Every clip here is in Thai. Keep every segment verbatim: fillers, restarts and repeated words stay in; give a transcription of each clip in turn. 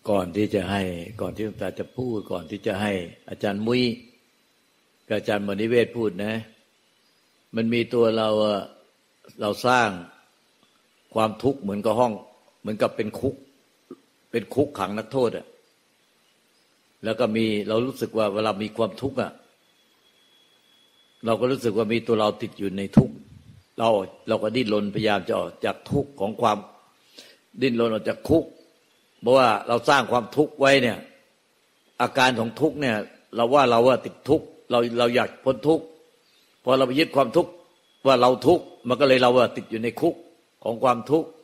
ก่อนที่จะให้ก่อนที่หลวงตาจะพูดก่อนที่จะให้อาจารย์มุ้ยกับอาจารย์มณิเวศพูดนะมันมีตัวเราเราสร้างความทุกข์เหมือนกับห้องเหมือนกับเป็นคุกเป็นคุกขังนักโทษอ่ะแล้วก็มีเรารู้สึกว่าเวลามีความทุกข์อ่ะเราก็รู้สึกว่ามีตัวเราติดอยู่ในทุกข์เราเราก็ดิ้นรนพยายามจะออกจากทุกข์ของความดิ้นรนออกจากคุกเพราะว่าเราสร้างความทุกข์ไว้เนี่ยอาการของทุกข์เนี่ยเราว่าเราว่าติดทุกข์เราเราอยากพ้นทุกข์พอเราไปยึดความทุกข์ว่าเราทุกข์มันก็เลยเราว่าติดอยู่ในคุกของความทุกข์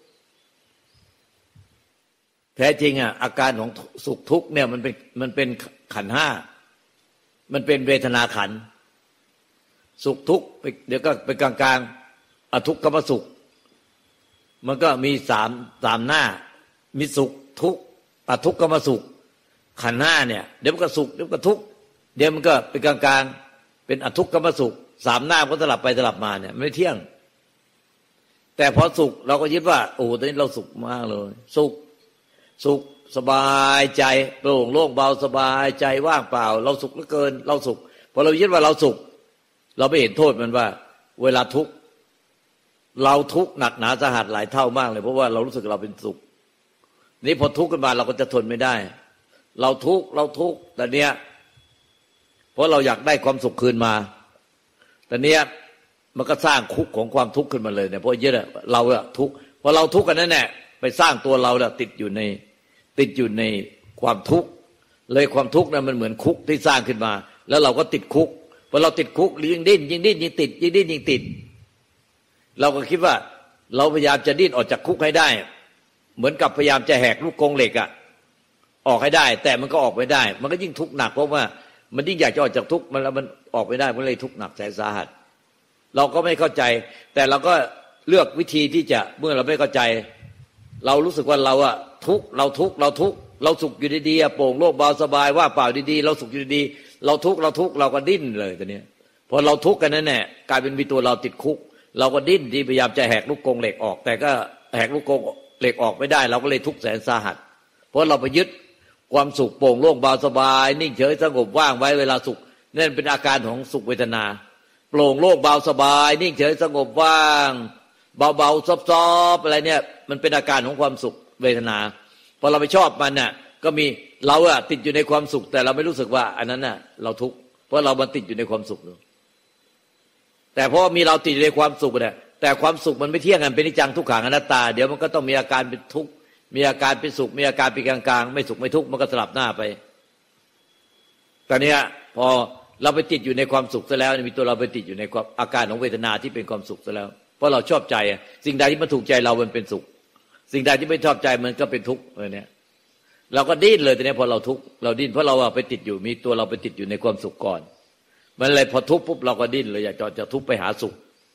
แท้จริงอ่ะอาการของสุขทุกข์เนี่ยมันเป็นมันเป็นขันธ์ห้ามันเป็นเวทนาขันธ์สุขทุกข์เดี๋ยวก็ไปกลางๆอทุกขมสุขมันก็มีสามสามหน้ามีสุขทุกข์อทุกขมสุขขันธ์ห้าเนี่ยเดี๋ยวมันก็สุขเดี๋ยวมันก็ทุกข์เดี๋ยวมันก็ไปกลางๆเป็นอทุกขมสุขสามหน้าก็สลับไปสลับมาเนี่ยไม่เที่ยงแต่พอสุขเราก็ยึดว่าโอ้ตอนนี้เราสุขมากเลยสุขสุขสบายใจโปร่งโล่งเบาสบายใจว่างเปล่าเราสุขเหลือเกินเราสุขพอเรายึดว่าเราสุขเราไม่เห็นโทษมันว่าเวลาทุกข์เราทุกข์หนักหนาสาหัสหลายเท่ามากเลยเพราะว่าเรารู้สึกเราเป็นสุขนี่พอทุกข์ขึ้นมาเราก็จะทนไม่ได้เราทุกข์เราทุกข์แต่เนี้ยเพราะเราอยากได้ความสุขคืนมาแต่เนี้ยมันก็สร้างคุกของความทุกข์ขึ้นมาเลยเนี่ยเพราะยึดเราอะทุกข์พอเราทุกข์กันนั่นแหละไปสร้างตัวเราแล้วติดอยู่ในติดอยู่ในความทุกข์เลยความทุกข์นั้นมันเหมือนคุกที่สร้างขึ้นมาแล้วเราก็ติดคุกพอเราติดคุกยิ่งดิ้นยิ่งดิ้นยิ่งติดยิ่งดิ้นยิ่งติดเราก็คิดว่าเราพยายามจะดิ้นออกจากคุกให้ได้เหมือนกับพยายามจะแหกลูกกรงเหล็กอะออกให้ได้แต่มันก็ออกไม่ได้มันก็ยิ่งทุกข์หนักเพราะว่ามันยิ่งอยากจะออกจากทุกข์มันแล้วมันออกไม่ได้มันเลยทุกข์หนักแสนสาหัสเราก็ไม่เข้าใจแต่เราก็เลือกวิธีที่จะเมื่อเราไม่เข้าใจเรารู้สึกว่าเราอะทุกข์เราทุกข์เราทุกข์เราสุขอยู่ดีๆโปร่งโล่งเบาสบายว่าเปล่าดีๆเราสุขอยู่ดีๆเราทุกข์เราทุกข์เราก็ดิ้นเลยตอนนี้พอเราทุกข์กันนั่นแหละกลายเป็นมีตัวเราติดคุกเราก็ดิ้นที่พยายามจะแหกลูกกรงเหล็กออกแต่ก็แหกลูกกรงเหล็กออกไม่ได้เราก็เลยทุกข์แสนสาหัสเพราะเราไปยึดความสุขโปร่งโล่งเบาสบายนิ่งเฉยสงบว่างไว้เวลาสุขนั่นเป็นอาการของสุขเวทนาโปร่งโล่งเบาสบายนิ่งเฉยสงบว่างเบาๆซอบๆอะไรเนี่ยมันเป็นอาการของความสุขเวทนาพอเราไปชอบมันน่ะก็มีเราอะติดอยู่ในความสุขแต่เราไม่รู้สึกว่าอันนั้นน่ะเราทุกข์เพราะเรามันติดอยู่ในความสุขแต่เพราะมีเราติดอยู่ในความสุขเนี่ยแต่ความสุขมันไม่เที่ยงกันเป็นนิจจังทุกขังอนัตตาเดี๋ยวมันก็ต้องมีอาการเป็นทุกข์มีอาการเป็นสุขมีอาการเป็นกลางๆไม่สุขไม่ทุกข์มันก็สลับหน้าไปตอนนี้พอเราไปติดอยู่ในความสุขซะแล้วมีตัวเราไปติดอยู่ในความอาการของเวทนาที่เป็นความสุขซะแล้วเพราะเราชอบใจสิ่งใดที่มันถูกใจเรามันเป็นสุขสิ่งใดที่ไม่ชอบใจมันก็เป็นทุกข์อะไรเนี่ยเราก็ดิ้นเลยตอนนี้พอเราทุกข์เราดิ้นเพราะเราไปติดอยู่มีตัวเราไปติดอยู่ในความสุขก่อนมันเลยพอทุกข์ปุ๊บเราก็ดิ้นเลยอยากจะจะทุกข์ไปหาสุข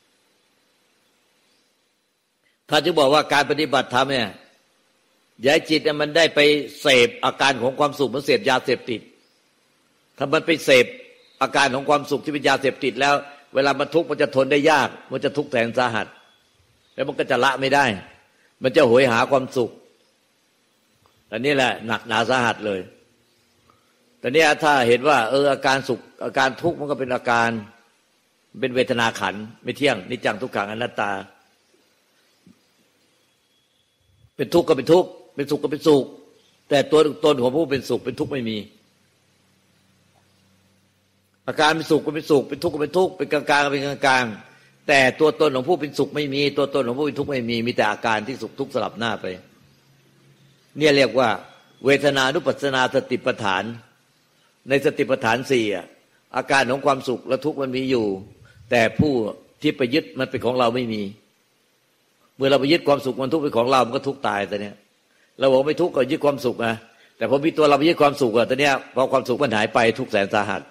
ถ้าจะบอกว่าการปฏิบัติธรรมเนี่ยอย่าให้จิตมันได้ไปเสพอาการของความสุขมันเสพยาเสพติดถ้ามันไปเสพอาการของความสุขที่เป็นยาเสพติดแล้วเวลามันทุกข์มันจะทนได้ยากมันจะทุกข์แสนสาหัสแล้วมันก็จะละไม่ได้มันจะโหยหาความสุขอันนี้แหละหนักหนาสาหัสเลยแต่เนี้ยถ้าเห็นว่าเอออาการสุขอาการทุกข์มันก็เป็นอาการเป็นเวทนาขันธ์ไม่เที่ยงนิจจังทุกขังอนัตตาเป็นทุกข์ก็เป็นทุกข์เป็นสุขก็เป็นสุขแต่ตัวตนของผู้เป็นสุขเป็นทุกข์ไม่มีอาการเป็นสุขก็เป็นสุขเป็นทุกข์ก็เป็นทุกข์เป็นกลางๆก็เป็นกลางๆแต่ตัวตนของผู้เป็นสุขไม่มีตัวตนของผู้เป็นทุกข์ไม่มีมีแต่อาการที่สุขทุกข์สลับหน้าไปเนี่ยเรียกว่าเวทนานุปัสสนาสติปัฏฐานในสติปัฏฐานสี่อาการของความสุขและทุกข์มันมีอยู่แต่ผู้ที่ไปยึดมันเป็นของเราไม่มีเมื่อเราไปยึดความสุขมันทุกข์เป็นของเรามันก็ทุกข์ตายแต่เนี้ยเราบอกไม่ทุกข์ก็ยึดความสุขนะแต่พอมีตัวเราไปยึดความสุขอะแต่เนี้ยพอความสุขมันหายไปทุกข์แสนสาหัส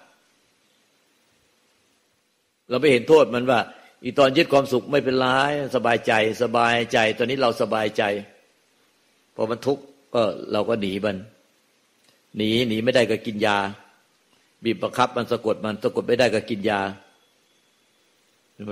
เราไม่เห็นโทษมันว่าอีตอนยึดความสุขไม่เป็นไรสบายใจสบายใจตอนนี้เราสบายใจพอมันทุกข์ก็เราก็หนีมันหนีหนีไม่ได้ก็กินยาบีบบังคับมันสะกดมันสะกดไม่ได้ก็กินยาเห็นไหม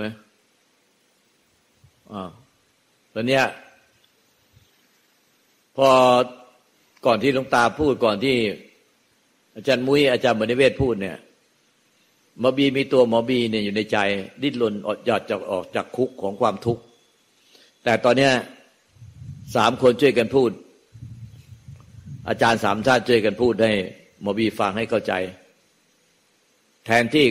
อ้าวตอนเนี้ยพอก่อนที่หลวงตาพูดก่อนที่อาจารย์มุ้ยอาจารย์มณีเวศพูดเนี่ยหมอบีมีตัวหมอบีเนี่ยอยู่ในใจดิ้นรนอดหยอดจากออกจากคุกของความทุกข์แต่ตอนเนี้ยสามคนช่วยกันพูดอาจารย์สามท่านช่วยกันพูดให้หมอบีฟังให้เข้าใจแทนที่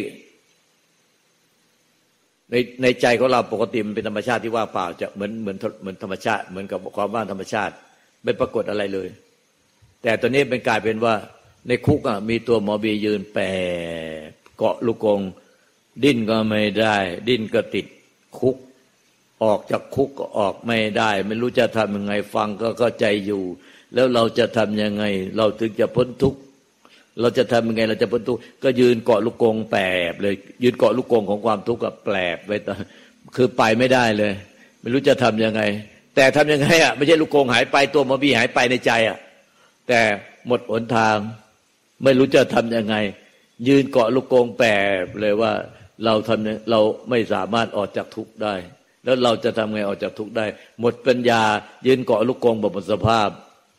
ในในใจของเราปกติมันเป็นธรรมชาติที่ว่างเปล่าจะเหมือนเหมือนเหมือนธรรมชาติเหมือนกับความว่างธรรมชาติไม่ปรากฏอะไรเลยแต่ตอนนี้เป็นกลายเป็นว่าในคุกอ่ะมีตัวหมอบียืนแปรเกาะลูกกรงดิ้นก็ไม่ได้ดิ้นก็ติดคุกออกจากคุกก็ออกไม่ได้ไม่รู้จะทำยังไงฟังก็เข้าใจอยู่แล้วเราจะทำยังไงเราถึงจะพ้นทุกข์เราจะทำยังไงเราจะพ้นทุกข์ก็ยืนเกาะลูกกรงแปรเลยยืนเกาะลูกกรงของความทุกข์กับแปรไปคือไปไม่ได้เลยไม่รู้จะทำยังไงแต่ทำยังไงอ่ะไม่ใช่ลูกกรงหายไปตัวหมอบีหายไปในใจอ่ะแต่หมดหนทางไม่รู้จะทำยังไงยืนเกาะลูกกรงแปรเลยว่าเราทำเราไม่สามารถออกจากทุกข์ได้แล้วเราจะทำไงออกจากทุกข์ได้หมดปัญญายืนเกาะลูกกรงแบบหมดสภาพ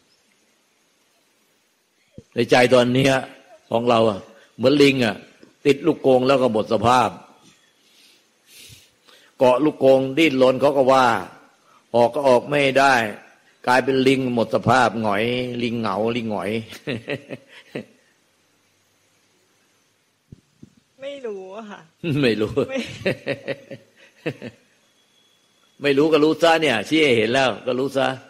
ในใจตอนนี้ของเราอ่ะเหมือนลิงอ่ะติดลูกกรงแล้วก็หมดสภาพเกาะลูกกรงดิ้นรนเขาก็ว่าออกก็ออกไม่ได้กลายเป็นลิงหมดสภาพหงอยลิงเหงาลิงหงอยไม่รู้ค่ะไม่รู้ ไม่รู้ก็รู้ซะเนี่ยชี้ให้เห็นแล้วก็รู้ซะ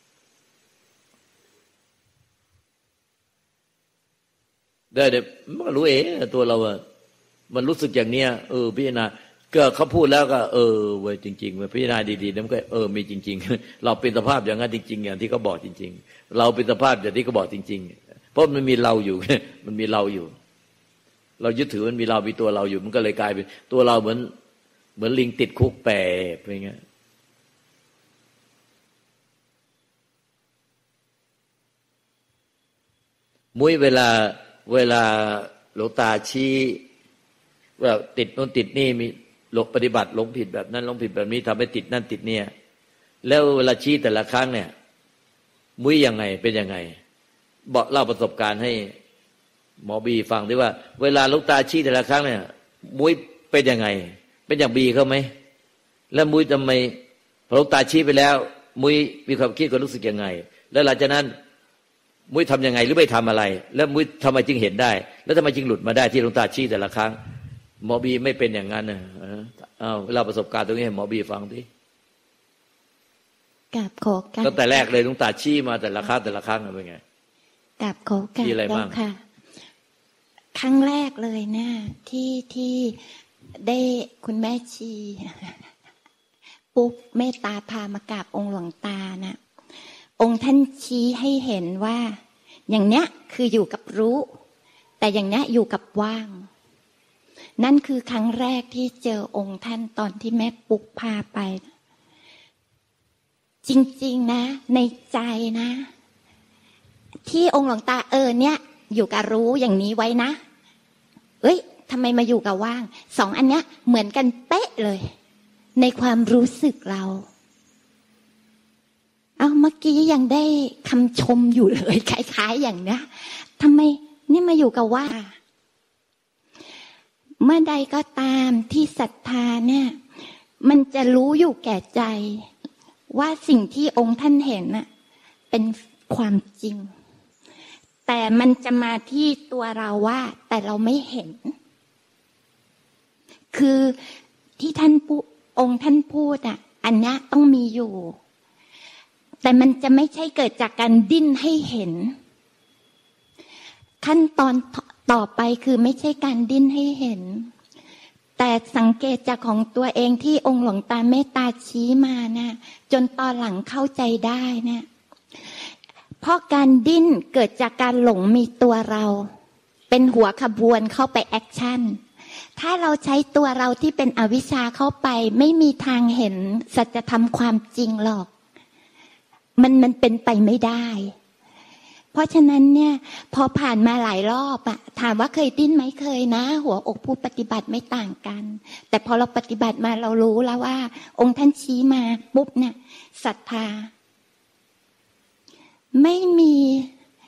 ได้เดี๋ยวมันก็รู้เองตัวเราอะมันรู้สึกอย่างเนี้ยเออพิจารณาก็เขาพูดแล้วก็เออเว้ยจริงๆเว้ยพิจารณาดีๆแล้วมันก็เออมีจริงๆเราเป็นสภาพอย่างนั้นจริงๆอย่างที่เขาบอกจริงๆเราเป็นสภาพอย่างที่เขาบอกจริงๆเพราะมันมีเราอยู่ มันมีเราอยู่เรายึดถือมันมีเรามีตัวเราอยู่มันก็เลยกลายเป็นตัวเราเหมือนเหมือนลิงติดคุกแปรอะไรเงี้ยมุ้ยเวลาเวลาหลวงตาชี้ว่าติดโน่นติดนี่มีหลงปฏิบัติหลงผิดแบบนั้นหลงผิดแบบนี้ทำให้ติดนั่นติดเนี่ยแล้วเวลาชี้แต่ละครั้งเนี่ยมุ้ยยังไงเป็นยังไงบอกเล่าประสบการณ์ให้หมอบีฟังด้วยว่าเวลาหลวงตาชี้แต่ละครั้งเนี่ยมุ้ยเป็นยังไงเป็นอย่างบีเขาไหมแล้วมุ้ยทำไมพอหลวงตาชี้ไปแล้วมุ้ยมีความคิดความรู้สึกยังไงแล้วหลังจากนั้นมุ้ยทำยังไงหรือไม่ทำอะไรแล้วมุ้ยทำไมจึงเห็นได้แล้วทำไมจึงหลุดมาได้ที่หลวงตาชี้แต่ละครั้งหมอบีไม่เป็นอย่างนั้นนะอ้าวเล่าประสบการณ์ตรงนี้ให้หมอบีฟังดิกราบขอการตั้งแต่แรกเลยหลวงตาชี้มาแต่ละครั้งแต่ละครั้งเป็นไงกราบขอการมีอะไรบ้างค่ะครั้งแรกเลยนะที่ที่ได้คุณแม่ชีปุ๊บเมตตาพามากราบองค์หลวงตานะองค์ท่านชี้ให้เห็นว่าอย่างเนี้ยคืออยู่กับรู้แต่อย่างเนี้ยอยู่กับว่างนั่นคือครั้งแรกที่เจอองค์ท่านตอนที่แม่ปุ๊กพาไปจริงๆนะในใจนะที่องค์หลวงตาเออเนี่ยอยู่กับรู้อย่างนี้ไว้นะเอ้ยทำไมมาอยู่กับว่างสองอันเนี้ยเหมือนกันเป๊ะเลยในความรู้สึกเราเอาเมื่อกี้ยังได้คำชมอยู่เลยคล้ายๆอย่างเนี้ยทำไมนี่มาอยู่กับว่าเมื่อใดก็ตามที่ศรัทธาเนี่ยมันจะรู้อยู่แก่ใจว่าสิ่งที่องค์ท่านเห็นน่ะเป็นความจริงแต่มันจะมาที่ตัวเราว่าแต่เราไม่เห็นคือที่ท่านพูดองค์ท่านพูดอ่ะอันนี้ต้องมีอยู่แต่มันจะไม่ใช่เกิดจากการดิ้นให้เห็นขั้นตอนต่อไปคือไม่ใช่การดิ้นให้เห็นแต่สังเกตจากของตัวเองที่องค์หลวงตาเมตตาชี้มานะจนตอนหลังเข้าใจได้เนี่ยเพราะการดิ้นเกิดจากการหลงมีตัวเราเป็นหัวขบวนเข้าไปแอคชั่นถ้าเราใช้ตัวเราที่เป็นอวิชชาเข้าไปไม่มีทางเห็นสัจธรรมความจริงหรอกมันมันเป็นไปไม่ได้เพราะฉะนั้นเนี่ยพอผ่านมาหลายรอบอะถามว่าเคยดิ้นไหมเคยนะหัวอกผู้ปฏิบัติไม่ต่างกันแต่พอเราปฏิบัติมาเรารู้แล้วว่าองค์ท่านชี้มาปุ๊บเนี่ยศรัทธาไม่มี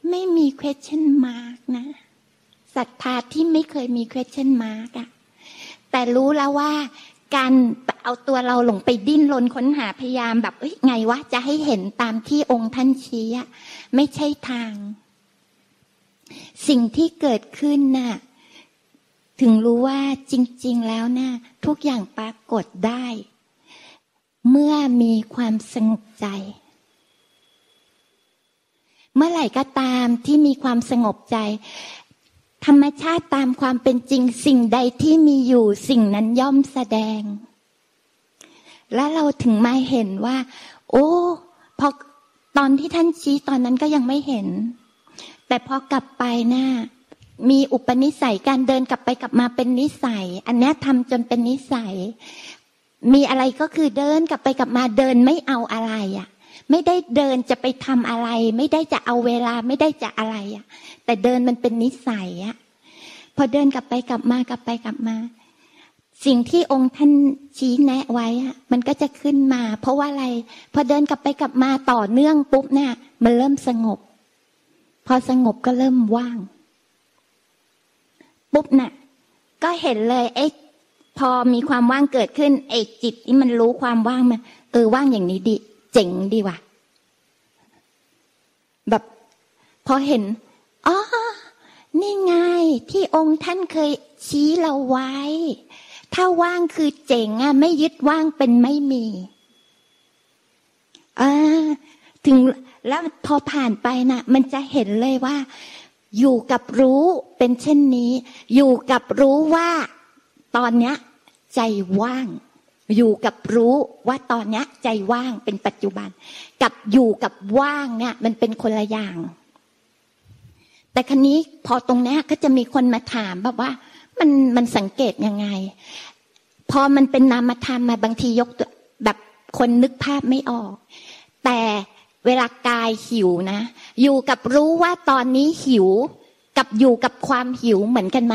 ไม่มี question mark นะศรัทธาที่ไม่เคยมี question mark อะแต่รู้แล้วว่าการเอาตัวเราหลงไปดิ้นรนค้นหาพยายามแบบเอ้ยไงวะจะให้เห็นตามที่องค์ท่านชี้อะไม่ใช่ทางสิ่งที่เกิดขึ้นน่ะถึงรู้ว่าจริงๆแล้วน่ะทุกอย่างปรากฏได้เมื่อมีความสงบใจเมื่อไหร่ก็ตามที่มีความสงบใจธรรมชาติตามความเป็นจริงสิ่งใดที่มีอยู่สิ่งนั้นย่อมแสดงและเราถึงมาเห็นว่าโอ้พอตอนที่ท่านชี้ตอนนั้นก็ยังไม่เห็นแต่พอกลับไปน่ะมีอุปนิสัยการเดินกลับไปกลับมาเป็นนิสัยอันนี้ทำจนเป็นนิสัยมีอะไรก็คือเดินกลับไปกลับมาเดินไม่เอาอะไรอ่ะไม่ได้เดินจะไปทำอะไรไม่ได้จะเอาเวลาไม่ได้จะอะไรอ่ะแต่เดินมันเป็นนิสัยอ่ะพอเดินกลับไปกลับมากลับไปกลับมาสิ่งที่องค์ท่านชี้แนะไว้อ่ะมันก็จะขึ้นมาเพราะว่าอะไรพอเดินกลับไปกลับมาต่อเนื่องปุ๊บเนี่ยมันเริ่มสงบพอสงบก็เริ่มว่างปุ๊บน่ะก็เห็นเลยไอ้พอมีความว่างเกิดขึ้นไอ้จิตที่มันรู้ความว่างมันเออว่างอย่างนี้ดีเจ๋งดีว่ะแบบพอเห็นอ๋อนี่ไงที่องค์ท่านเคยชี้เราไว้ถ้าว่างคือเจ๋งอ่ะไม่ยึดว่างเป็นไม่มีอ่าถึงแล้วพอผ่านไปน่ะมันจะเห็นเลยว่าอยู่กับรู้เป็นเช่นนี้อยู่กับรู้ว่าตอนเนี้ยใจว่างอยู่กับรู้ว่าตอนเนี้ยใจว่างเป็นปัจจุบันกับอยู่กับว่างเนี่ยมันเป็นคนละอย่างแต่ครั้นี้พอตรงเนี้ยก็จะมีคนมาถามแบบว่ามันมันสังเกตยังไงพอมันเป็นนามธรรมมาบางทียกตัวแบบคนนึกภาพไม่ออกแต่เวลากายหิวนะอยู่กับรู้ว่าตอนนี้หิวกับอยู่กับความหิวเหมือนกันไหม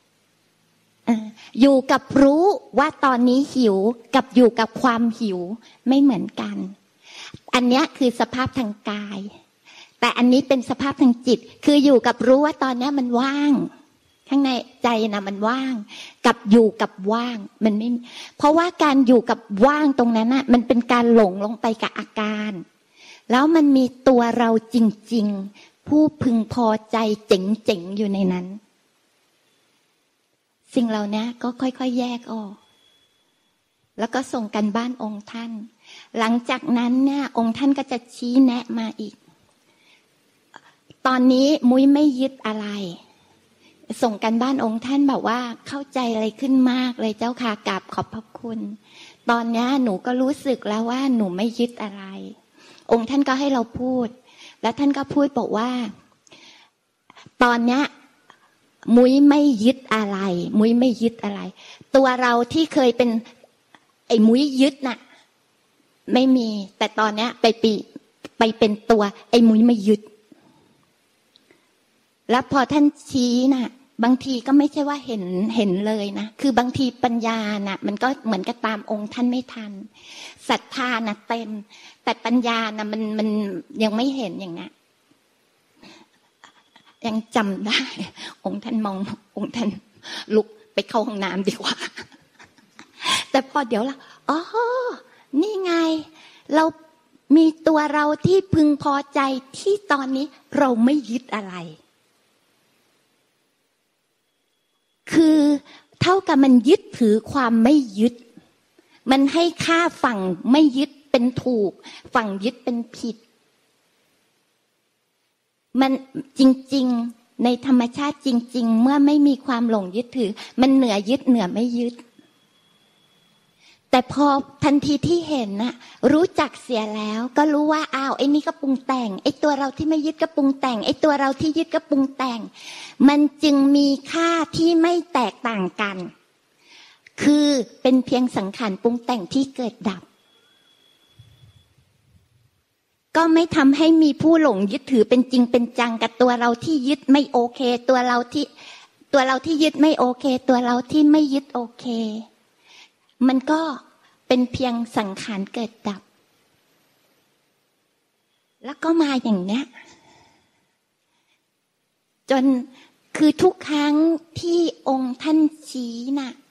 อยู่กับรู้ว่าตอนนี้หิวกับอยู่กับความหิวไม่เหมือนกันอันนี้คือสภาพทางกายแต่อันนี้เป็นสภาพทางจิตคืออยู่กับรู้ว่าตอนนี้มันว่างข้างในใจนะมันว่างกับอยู่กับว่างมันไม่เพราะว่าการอยู่กับว่างตรงนั้นน่ะมันเป็นการหลงลงไปกับอาการแล้วมันมีตัวเราจริงๆผู้พึงพอใจเจ๋งๆอยู่ในนั้นสิ่งเหล่านี้ก็ค่อยๆแยกออกแล้วก็ส่งกันบ้านองค์ท่านหลังจากนั้นเนี่ยองค์ท่านก็จะชี้แนะมาอีกตอนนี้มุ้ยไม่ยึดอะไรส่งกันบ้านองค์ท่านบอกว่าเข้าใจอะไรขึ้นมากเลยเจ้าค่ะกราบขอบพระคุณตอนนี้หนูก็รู้สึกแล้วว่าหนูไม่ยึดอะไรองค์ท่านก็ให้เราพูดแล้วท่านก็พูดบอกว่าตอนนี้มุ้ยไม่ยึดอะไรมุ้ยไม่ยึดอะไรตัวเราที่เคยเป็นไอ้มุ้ยยึดน่ะไม่มีแต่ตอนนี้ไปปีไปเป็นตัวไอ้มุ้ยไม่ยึดแล้วพอท่านชี้น่ะบางทีก็ไม่ใช่ว่าเห็นเห็นเลยนะคือบางทีปัญญาน่ะมันก็เหมือนกับตามองค์ท่านไม่ทันศรัทธาน่ะเต็มแต่ปัญญาน่ะมันมันยังไม่เห็นอย่างนี้ยังจำได้องค์ท่านมององค์ท่านลุกไปเข้าห้องน้ำดีกว่าแต่พอเดี๋ยวละอ๋อนี่ไงเรามีตัวเราที่พึงพอใจที่ตอนนี้เราไม่ยึดอะไรคือเท่ากับมันยึดถือความไม่ยึดมันให้ค่าฝั่งไม่ยึดเป็นถูกฝั่งยึดเป็นผิดมันจริงๆในธรรมชาติจริงๆเมื่อไม่มีความหลงยึดถือมันเหนือยึดเหนือไม่ยึดแต่พอทันทีที่เห็นน่ะรู้จักเสียแล้วก็รู้ว่าอ้าวไอ้นี่ก็ปรุงแต่งไอ้ตัวเราที่ไม่ยึดก็ปรุงแต่งไอ้ตัวเราที่ยึดก็ปรุงแต่งมันจึงมีค่าที่ไม่แตกต่างกันคือเป็นเพียงสังขารปรุงแต่งที่เกิดดับก็ไม่ทำให้มีผู้หลงยึดถือเป็นจริงเป็นจังกับตัวเราที่ยึดไม่โอเคตัวเราที่ตัวเราที่ยึดไม่โอเคตัวเราที่ไม่ยึดโอเคมันก็เป็นเพียงสังขารเกิดดับแล้วก็มาอย่างเนี้ยจนคือทุกครั้งที่องค์ท่านชี้น่ะ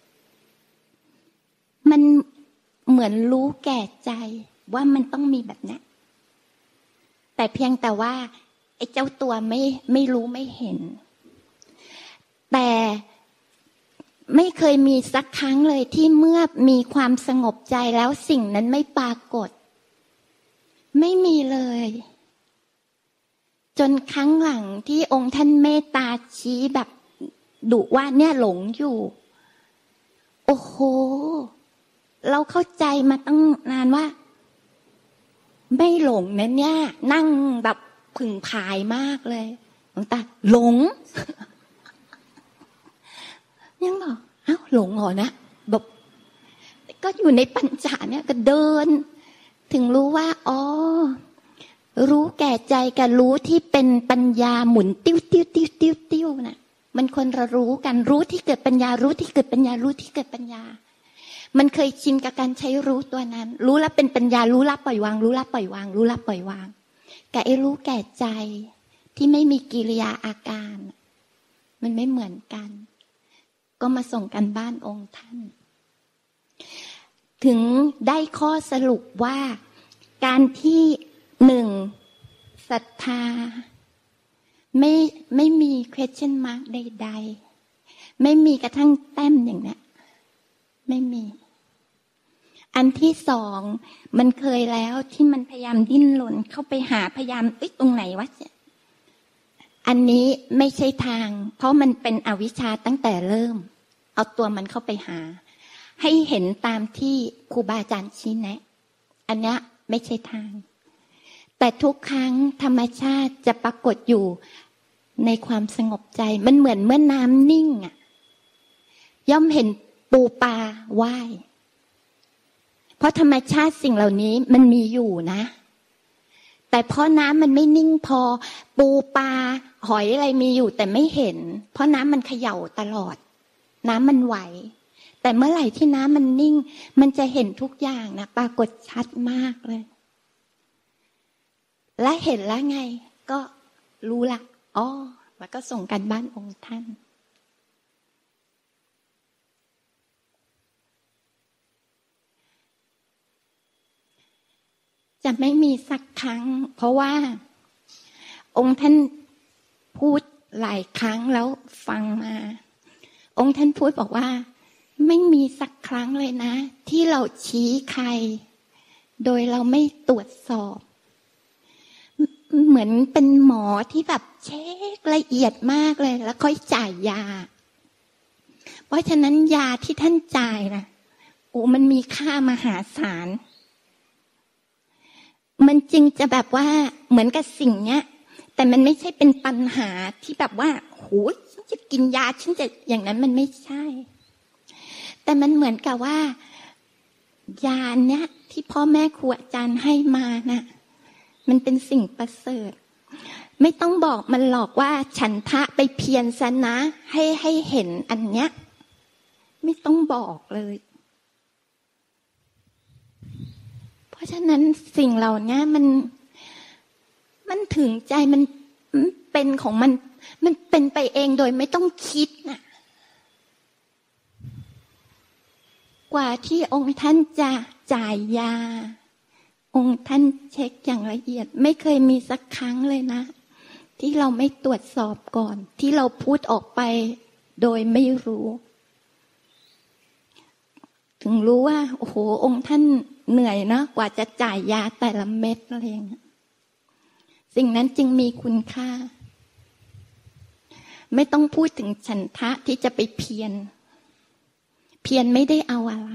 มันเหมือนรู้แก่ใจว่ามันต้องมีแบบนี้แต่เพียงแต่ว่าไอ้เจ้าตัวไม่ไม่รู้ไม่เห็นแต่ไม่เคยมีสักครั้งเลยที่เมื่อมีความสงบใจแล้วสิ่งนั้นไม่ปรากฏไม่มีเลยจนครั้งหลังที่องค์ท่านเมตตาชี้แบบดุว่าเนี่ยหลงอยู่โอ้โหเราเข้าใจมาตั้งนานว่าไม่หลงนะเนี่ยนั่งแบบผึ่งผายมากเลยหลวงตาหลง ยังบอกเอ้าหลงเหรอนะแบบก็อยู่ในปัญจเนี่ยก็เดินถึงรู้ว่าอ๋อรู้แก่ใจกับรู้ที่เป็นปัญญาหมุนติ้วติ้วติ้วติ้วติ้วน่ะมันคนละรู้กันรู้ที่เกิดปัญญารู้ที่เกิดปัญญารู้ที่เกิดปัญญามันเคยชินกับการใช้รู้ตัวนั้นรู้แล้วเป็นปัญญารู้ละปล่อยวางรู้ละปล่อยวางรู้ละปล่อยวางกับไอ้รู้แก่ใจที่ไม่มีกิริยาอาการมันไม่เหมือนกันก็มาส่งกันบ้านองค์ท่านถึงได้ข้อสรุปว่าการที่หนึ่งศรัทธาไม่ไม่มี question mark ใดๆไม่มีกระทั่งแต้มอย่างนี้ไม่มีอันที่สองมันเคยแล้วที่มันพยายามดิ้นรนเข้าไปหาพยายามเอ้ยตรงไหนวะอันนี้ไม่ใช่ทางเพราะมันเป็นอวิชชาตั้งแต่เริ่มเอาตัวมันเข้าไปหาให้เห็นตามที่ครูบาอาจารย์ชี้แนะอันนี้ไม่ใช่ทางแต่ทุกครั้งธรรมชาติจะปรากฏอยู่ในความสงบใจมันเหมือนเมื่อน้ำนิ่งอ่ะย่อมเห็นปูปลาว่ายเพราะธรรมชาติสิ่งเหล่านี้มันมีอยู่นะแต่เพราะน้ำมันไม่นิ่งพอปูปลาหอยอะไรมีอยู่แต่ไม่เห็นเพราะน้ำมันเขย่าตลอดน้ำมันไหวแต่เมื่อไหร่ที่น้ำมันนิ่งมันจะเห็นทุกอย่างนะปรากฏชัดมากเลยและเห็นแล้วไงก็รู้ละอ๋อแล้วก็ส่งกันบ้านองค์ท่านจะไม่มีสักครั้งเพราะว่าองค์ท่านพูดหลายครั้งแล้วฟังมาองค์ท่านพูดบอกว่าไม่มีสักครั้งเลยนะที่เราชี้ใครโดยเราไม่ตรวจสอบเหมือนเป็นหมอที่แบบเช็คละเอียดมากเลยแล้วค่อยจ่ายยาเพราะฉะนั้นยาที่ท่านจ่ายนะโอ้มันมีค่ามหาศาลมันจึงจะแบบว่าเหมือนกับสิ่งเนี้ยแต่มันไม่ใช่เป็นปัญหาที่แบบว่าโหฉันจะกินยาฉันจะอย่างนั้นมันไม่ใช่แต่มันเหมือนกับว่ายาเนี้ยที่พ่อแม่ครูอาจารย์ให้มาน่ะมันเป็นสิ่งประเสริฐไม่ต้องบอกมันหรอกว่าฉันทะไปเพียรซะนะให้ให้เห็นอันเนี้ยไม่ต้องบอกเลยเพราะฉะนั้นสิ่งเหล่านี้มันมันถึงใจมันเป็นของมันมันเป็นไปเองโดยไม่ต้องคิดน่ะกว่าที่องค์ท่านจะจ่ายยาองค์ท่านเช็คอย่างละเอียดไม่เคยมีสักครั้งเลยนะที่เราไม่ตรวจสอบก่อนที่เราพูดออกไปโดยไม่รู้ถึงรู้ว่าโอ้โหองค์ท่านเหนื่อยนะกว่าจะจ่ายยาแต่ละเม็ดอะไรอย่างเงี้ยสิ่งนั้นจึงมีคุณค่าไม่ต้องพูดถึงฉันทะที่จะไปเพียรเพียรไม่ได้เอาอะไร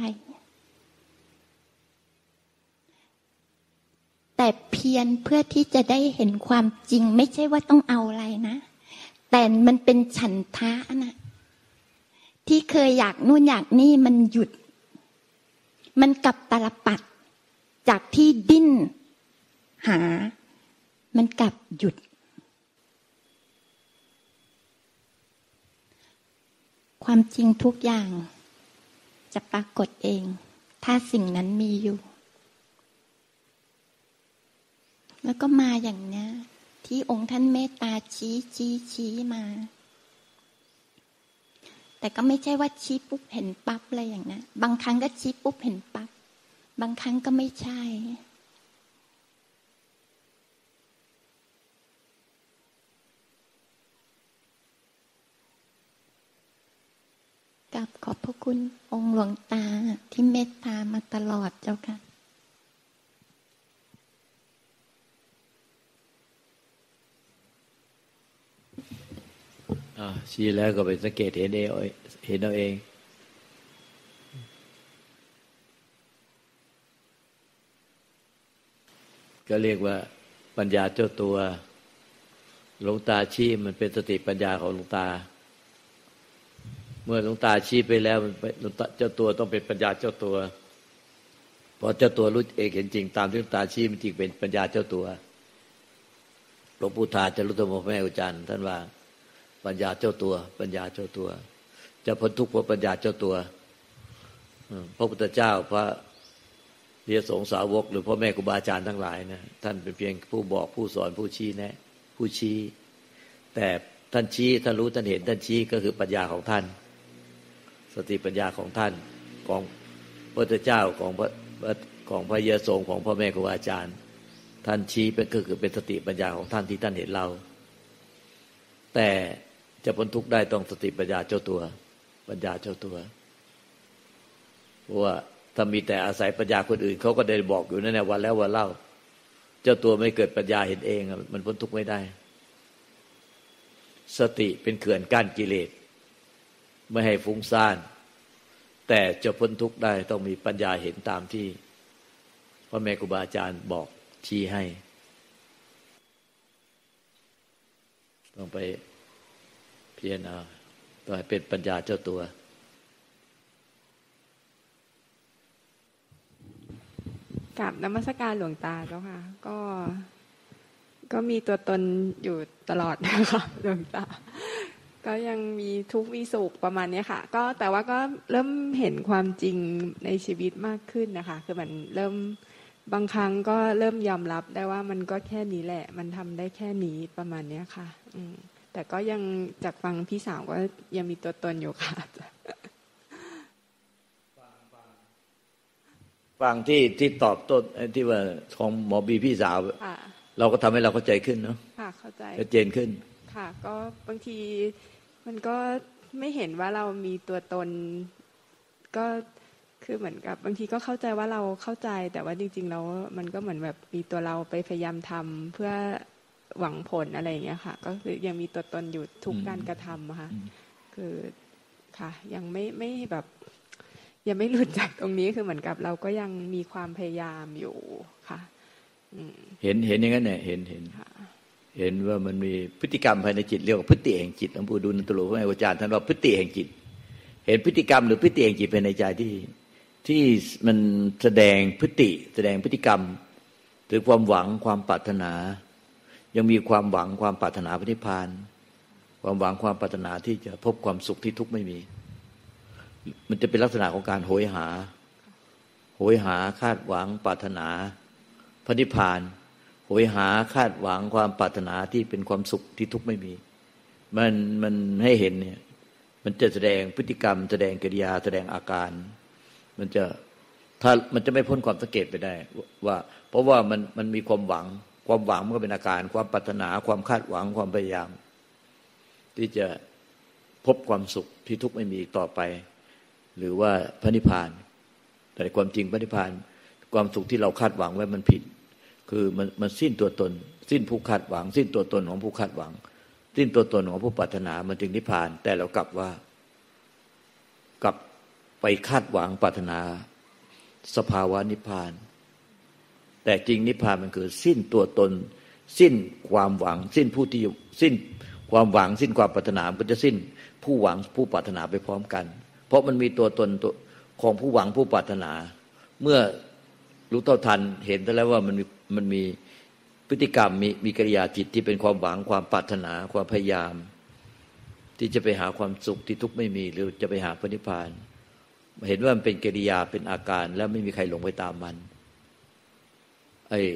แต่เพียรเพื่อที่จะได้เห็นความจริงไม่ใช่ว่าต้องเอาอะไรนะแต่มันเป็นฉันทะนะที่เคยอยากนู่นอยากนี่มันหยุดมันกลับตาลปัดจากที่ดิ้นหามันกลับหยุดความจริงทุกอย่างจะปรากฏเองถ้าสิ่งนั้นมีอยู่แล้วก็มาอย่างนี้ที่องค์ท่านเมตตาชี้ชี้ชี้มาแต่ก็ไม่ใช่ว่าชี้ปุ๊บเห็นปั๊บอะไรอย่างนั้นบางครั้งก็ชี้ปุ๊บเห็นปั๊บบางครั้งก็ไม่ใช่กับขอบพระคุณองค์หลวงตาที่เมตตามาตลอดเจ้าค่ะชี้แล้วก็ไปสังเกตเห็นเองเห็นเอาเองก็เรียกว่าปัญญาเจ้าตัวหลวงตาชี้มันเป็นสติปัญญาของหลวงตาเมื่อหลวงตาชี้ไปแล้วหลวงตาเจ้าตัวต้องเป็นปัญญาเจ้าตัวเพราะเจ้าตัวรู้เองเห็นจริงตามที่หลวงตาชี้มันจริงเป็นปัญญาเจ้าตัวหลวงปู่ทาจารุธรรมพระแม่อุจารย์ท่านว่าปัญญาเจ้าตัวปัญญาเจ้าตัวจะพ้นทุกข์เพราะปัญญาเจ้าตัวพระพุทธเจ้าพระเรียสงสาวกหรือพ่อแม่ครูบาอาจารย์ทั้งหลายนะท่านเป็นเพียงผู้บอกผู้สอนผู้ชี้แนะผู้ชี้แต่ท่านชี้ท่านรู้ท่านเห็นท่านชี้ก็คือปัญญาของท่านสติปัญญาของท่านของพระพุทธเจ้าของพระของพระเยสงของพ่อแม่ครูบาอาจารย์ท่านชี้เป็นก็คือเป็นสติปัญญาของท่านที่ท่านเห็นเราแต่จะพ้นทุกข์ได้ต้องสติปัญญาเจ้าตัวปัญญาเจ้าตัวเพราะว่าถ้ามีแต่อาศัยปัญญาคนอื่นเขาก็ได้บอกอยู่นั่นแหละวันแล้ววันเล่าเจ้าตัวไม่เกิดปัญญาเห็นเองมันพ้นทุกข์ไม่ได้สติเป็นเขื่อนกั้นกิเลสไม่ให้ฟุ้งซ่านแต่จะพ้นทุกข์ได้ต้องมีปัญญาเห็นตามที่พ่อแม่ครูบาอาจารย์บอกชี้ให้ต้องไปเพียรเอาต้องให้เป็นปัญญาเจ้าตัวกราบนมัสการหลวงตาเจ้าค่ะก็ก็มีตัวตนอยู่ตลอดนะคะหลวงตาก็ยังมีทุกข์มีสุขประมาณนี้ค่ะก็แต่ว่าก็เริ่มเห็นความจริงในชีวิตมากขึ้นนะคะคือมันเริ่มบางครั้งก็เริ่มยอมรับได้ว่ามันก็แค่นี้แหละมันทำได้แค่นี้ประมาณนี้ค่ะอืมแต่ก็ยังจากฟังพี่สาวก็ยังมีตัวตนอยู่ค่ะฟังที่ที่ตอบต้นที่ว่าของหมอบีพี่สาวเราก็ทำให้เราเข้าใจขึ้นเนาะค่ะเข้าใจชัดเจนขึ้นค่ะก็บางทีมันก็ไม่เห็นว่าเรามีตัวตนก็คือเหมือนกับบางทีก็เข้าใจว่าเราเข้าใจแต่ว่าจริงๆแล้วมันก็เหมือนแบบมีตัวเราไปพยายามทำเพื่อหวังผลอะไรอย่างเงี้ยค่ะก็คือยังมีตัวตนอยู่ทุกการกระทำค่ะคือค่ะยังไม่ไม่แบบยังไม่หลุดจากตรงนี้คือเหมือนกับเราก็ยังมีความพยายามอยู่ค่ะเห็นเห็นอย่างนั้นเนี่ยเห็นเห็นเห็นว่ามันมีพฤติกรรมภายในจิตเรียกว่าพฤติแห่งจิตหลวงปู่ดูลย์ตุโลพระอาจารย์ท่านว่าพฤติแห่งจิตเห็นพฤติกรรมหรือพฤติแห่งจิตภายในใจที่ที่มันแสดงพฤติแสดงพฤติกรรมถึงความหวังความปรารถนายังมีความหวังความปรารถนาพระนิพพานความหวังความปรารถนาที่จะพบความสุขที่ทุกข์ไม่มีมันจะเป็นลักษณะของการโหยหาโหยหาคาดหวังปรารถนาพระนิพพานโหยหาคาดหวังความปรารถนาที่เป็นความสุขที่ทุกข์ไม่มีมันมันให้เห็นเนี่ยมันจะแสดงพฤติกรรมแสดงกิริยาแสดงอาการมันจะถ้ามันจะไม่พ้นความสังเกตไปได้ว่าเพราะว่ามันมันมีความหวังความหวังมันก็เป็นอาการความปรารถนาความคาดหวังความพยายามที่จะพบความสุขที่ทุกข์ไม่มีอีกต่อไปหรือว่าพระนิพพานแต่ความจริงพระนิพพานความสุขที่เราคาดหวังไว้มันผิดคือมันมันสิ้นตัวตนสิ้นผู้คาดหวังสิ้นตัวตนของผู้คาดหวังสิ้นตัวตนของผู้ปรารถนามันถึงนิพพานแต่เรากลับว่ากลับไปคาดหวังปรารถนาสภาวะนิพพานแต่จริงนิพพานมันคือสิ้นตัวตนสิ้นความหวังสิ้นผู้ที่สิ้นความหวังสิ้นความปรารถนามันจะสิ้นผู้หวังผู้ปรารถนาไปพร้อมกันเพราะมันมีตัวตนตัวของผู้หวังผู้ปรารถนาเมื่อรู้เท่าทันเห็นแล้วว่ามันมีมันมีพฤติกรรมมีมีกิริยาจิตที่เป็นความหวังความปรารถนาความพยายามที่จะไปหาความสุขที่ทุกข์ไม่มีหรือจะไปหาพระนิพพานเห็นว่ามันเป็นกิริยาเป็นอาการแล้วไม่มีใครหลงไปตามมันไอ้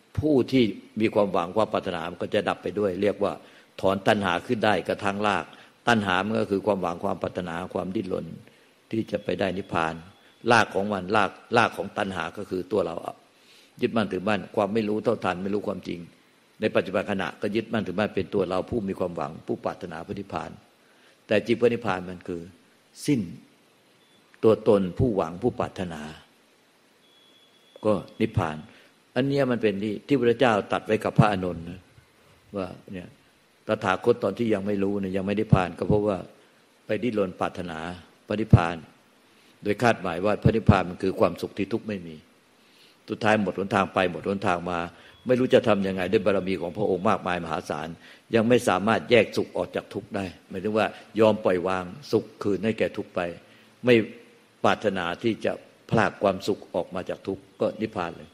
ผู้ที่มีความหวังความปรารถนามันก็จะดับไปด้วย เรียกว่าถอนตัณหาขึ้นได้กระทั่งรากตัณหามันก็คือความหวังความปรารถนาความดิ้นรนที่จะไปได้นิพพานรากของมันรากรากของตัณหาก็คือตัวเรายึดมั่นถือมั่นความไม่รู้เท่าทันไม่รู้ความจริงในปัจจุบันขณะก็ยึดมั่นถือมั่นเป็นตัวเราผู้มีความหวังผู้ปรารถนาพระนิพพานแต่จริงพระนิพพานมันคือสิ้นตัวตนผู้หวังผู้ปรารถนาก็นิพพานอันนี้มันเป็นที่ที่พระเจ้าตรัสไว้กับพระอานนท์ว่าเนี่ยตถาคตตอนที่ยังไม่รู้เนี่ยยังไม่ได้ผ่านก็เพราะว่าไปดิ้นรนปรารถนาพระนิพพานโดยคาดหมายว่าพระนิพพานมันคือความสุขที่ทุกข์ไม่มีสุดท้ายหมดหนทางไปหมดหนทางมาไม่รู้จะทำยังไงด้วยบารมีของพระองค์มากมายมหาศาลยังไม่สามารถแยกสุขออกจากทุกข์ได้หมายถึงว่ายอมปล่อยวางสุขคืนให้แก่ทุกข์ไปไม่ปรารถนาที่จะพรากความสุขออกมาจากทุกข์ก็นิพพานเลย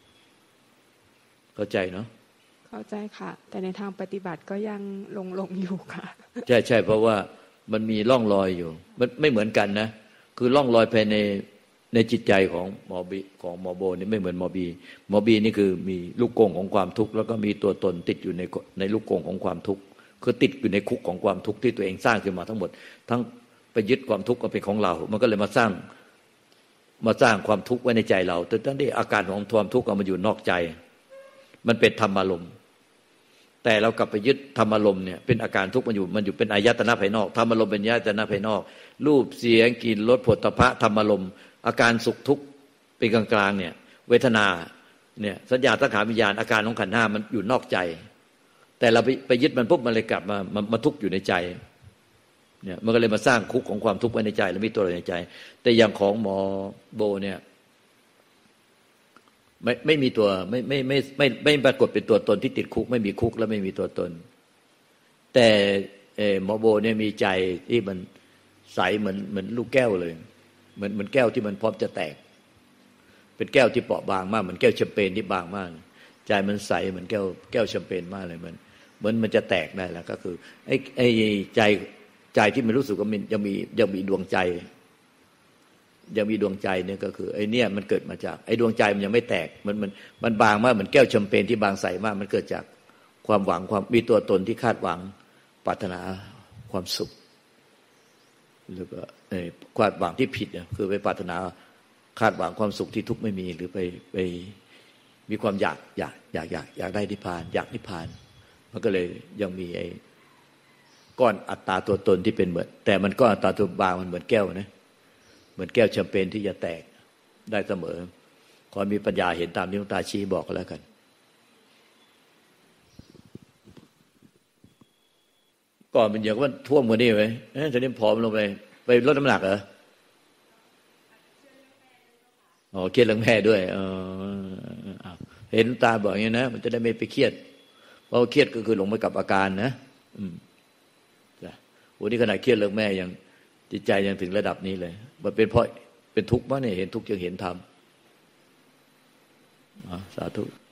เข้าใจเนาะเข้าใจค่ะแต่ในทางปฏิบัติก็ยังลงลงอยู่ค่ะใช่ใช่เพราะว่ามันมีร่องรอยอยู่มันไม่เหมือนกันนะคือร่องรอยภายในในจิตใจของหมอบีของหมอโบนี่ไม่เหมือนหมอบีหมอบีนี่คือมีลูกกรงของความทุกข์แล้วก็มีตัวตนติดอยู่ในในลูกกรงของความทุกข์คือติดอยู่ในคุกของความทุกข์ที่ตัวเองสร้างขึ้นมาทั้งหมดทั้งไปยึดความทุกข์ก็เป็นของเรามันก็เลยมาสร้างมาสร้างความทุกข์ไว้ในใจเราแต่ทั้งที่อาการของความทุกข์มันอยู่นอกใจมันเป็นธรรมารมณ์แต่เรากลับไปยึดธรรมารมณ์เนี่ยเป็นอาการทุกข์มันอยู่มันอยู่เป็นอายตนะภายนอกธรรมารมณ์เป็นอายตนะภายนอกรูปเสียงกลิ่นรสผลตภะธรรมารมณ์อาการสุขทุกข์เป็นกลางๆเนี่ยเวทนาเนี่ยสัญญาสังขารวิญญาณอาการของขันธ์ห้ามันอยู่นอกใจแต่เราไปไปยึดมันปุ๊บมันเลยกลับมามามาทุกข์อยู่ในใจเนี่ยมันก็เลยมาสร้างคุกของความทุกข์ไว้ในใจแล้วมีตัวในใจแต่อย่างของหมอโบเนี่ยไม่ไม่มีตัวไม่ไม่ไม่ไม่ไม่ปรากฏเป็นตัวตนที่ติดคุกไม่มีคุกแล้วไม่มีตัวตนแต่หมอโบเนี่ยมีใจที่มันใสเหมือนเหมือนลูกแก้วเลยเหมือนเหมือนแก้วที่มันพร้อมจะแตกเป็นแก้วที่เปราะบางมากเหมือนแก้วแชมเปญที่บางมากใจมันใสเหมือนแก้วแก้วแชมเปญมากเลยมันเหมือนมันจะแตกได้แล้วก็คือไอ้ไอ้ใจใจที่มันรู้สึกว่ามันยังมียังมีดวงใจยังมีดวงใจเนี่ยก็คือไอ้เนี่ยมันเกิดมาจากไอ้ดวงใจมันยังไม่แตกมันมันมันบางมากเหมือนแก้วแชมเปญที่บางใสมากมันเกิดจากความหวังความมีตัวตนที่คาดหวังปรารถนาความสุขหรือว่าไอ้ความหวังที่ผิดเนี่ยคือไปปรารถนาคาดหวังความสุขที่ทุกข์ไม่มีหรือไปไปมีความอยากอยากอยากอยากอยากได้นิพพานอยากนิพพานมันก็เลยยังมีไอ้ก้อนอัตตาตัวตนที่เป็นเหมือนแต่มันก็อัตตาตัวบางมันเหมือนแก้วนะเหมือนแก้วแชมเปญที่จะแตกได้เสมอขอมีปัญญาเห็นตามที่หลวงตาชี้บอกก็แล้วกันก่อนมันอย่างว่าท่วมกว่านี้ไหมเอ๊ะจะนี่ผอมลงไปไปลดน้ำหนักเหรออ๋อเครียดเรื่องแม่ด้วยเออเห็นตาบอกอย่างนี้นะมันจะได้ไม่ไปเครียดเพราะเครียดก็คือหลงไปกับอาการนะอืมจ้ะโอ้นี่ขนาดเครียดเรื่องแม่ยังจิตใจยังถึงระดับนี้เลยมันเป็นเพราะเป็นทุกข์มั้งเนี่ยเห็นทุกข์จึงเห็นธรรมอ๋อสาธุ